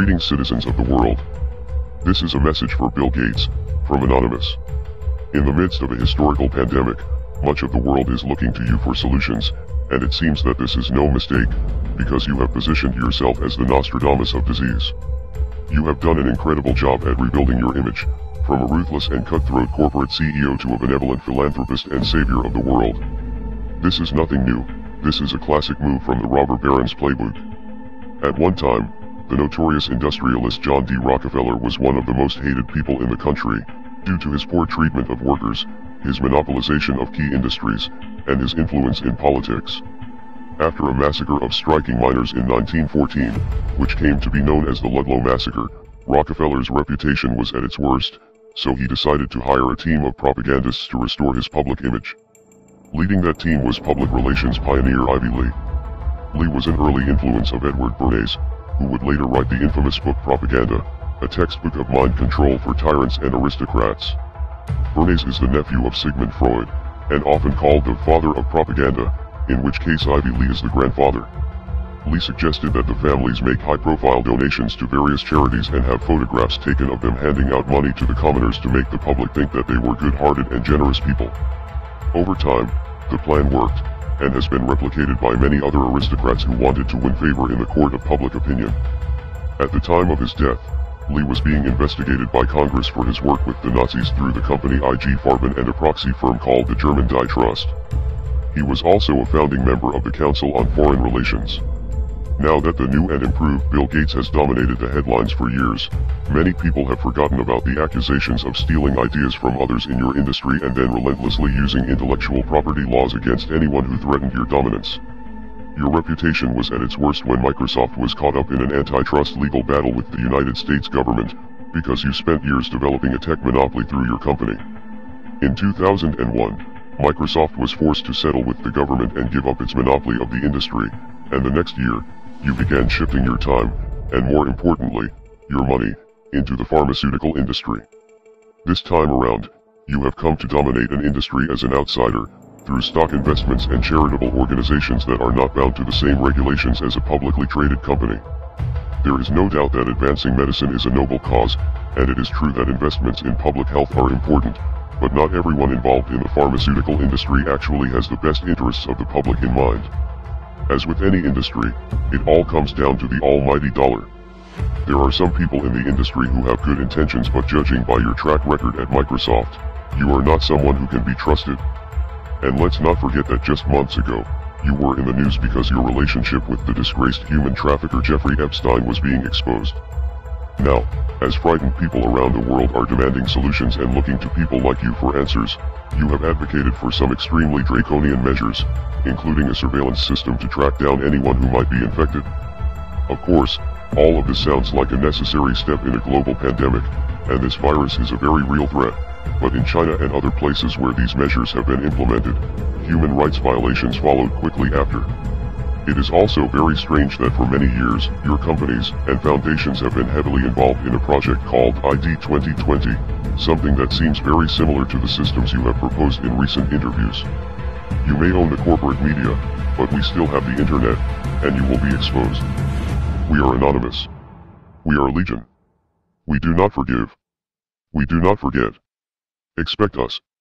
Greetings, citizens of the world. This is a message for Bill Gates, from Anonymous. In the midst of a historical pandemic, much of the world is looking to you for solutions, and it seems that this is no mistake, because you have positioned yourself as the Nostradamus of disease. You have done an incredible job at rebuilding your image, from a ruthless and cutthroat corporate CEO to a benevolent philanthropist and savior of the world. This is nothing new, this is a classic move from the robber baron's playbook. At one time, the notorious industrialist John D. Rockefeller was one of the most hated people in the country, due to his poor treatment of workers, his monopolization of key industries, and his influence in politics. After a massacre of striking miners in 1914, which came to be known as the Ludlow Massacre, Rockefeller's reputation was at its worst, so he decided to hire a team of propagandists to restore his public image. Leading that team was public relations pioneer Ivy Lee. Lee was an early influence of Edward Bernays, who would later write the infamous book Propaganda, a textbook of mind control for tyrants and aristocrats. Bernays is the nephew of Sigmund Freud, and often called the father of propaganda, in which case Ivy Lee is the grandfather. Lee suggested that the families make high-profile donations to various charities and have photographs taken of them handing out money to the commoners to make the public think that they were good-hearted and generous people. Over time, the plan worked, and has been replicated by many other aristocrats who wanted to win favor in the court of public opinion. At the time of his death, Lee was being investigated by Congress for his work with the Nazis through the company IG Farben and a proxy firm called the German Die Trust. He was also a founding member of the Council on Foreign Relations. Now that the new and improved Bill Gates has dominated the headlines for years, many people have forgotten about the accusations of stealing ideas from others in your industry and then relentlessly using intellectual property laws against anyone who threatened your dominance. Your reputation was at its worst when Microsoft was caught up in an antitrust legal battle with the United States government, because you spent years developing a tech monopoly through your company. In 2001, Microsoft was forced to settle with the government and give up its monopoly of the industry, and the next year, you began shifting your time, and more importantly, your money, into the pharmaceutical industry. This time around, you have come to dominate an industry as an outsider, through stock investments and charitable organizations that are not bound to the same regulations as a publicly traded company. There is no doubt that advancing medicine is a noble cause, and it is true that investments in public health are important, but not everyone involved in the pharmaceutical industry actually has the best interests of the public in mind. As with any industry, it all comes down to the almighty dollar. There are some people in the industry who have good intentions, but judging by your track record at Microsoft, you are not someone who can be trusted. And let's not forget that just months ago, you were in the news because your relationship with the disgraced human trafficker Jeffrey Epstein was being exposed. Now, as frightened people around the world are demanding solutions and looking to people like you for answers, you have advocated for some extremely draconian measures, including a surveillance system to track down anyone who might be infected. Of course, all of this sounds like a necessary step in a global pandemic, and this virus is a very real threat, but in China and other places where these measures have been implemented, human rights violations followed quickly after. It is also very strange that for many years, your companies and foundations have been heavily involved in a project called ID 2020, something that seems very similar to the systems you have proposed in recent interviews. You may own the corporate media, but we still have the internet, and you will be exposed. We are anonymous. We are legion. We do not forgive. We do not forget. Expect us.